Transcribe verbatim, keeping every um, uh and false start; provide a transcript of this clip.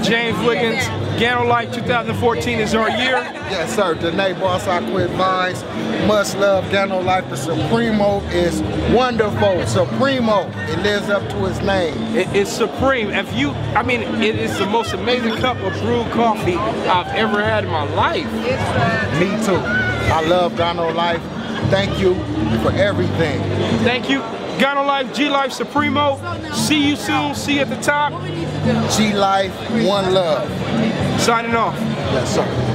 James Wiggins, Ganolife two thousand fourteen is our year. Yes, sir. Danae Boss, I quit Vines. Must love Ganolife. The Supremo is wonderful. Supremo. It lives up to its name. It, it's supreme. If you, I mean, it is the most amazing cup of brewed coffee I've ever had in my life. Me too. I love Ganolife. Thank you for everything. Thank you. Ganolife, G-Life, Supremo. See you soon. See you at the top. G-Life, one love. Signing off. Yes, sir.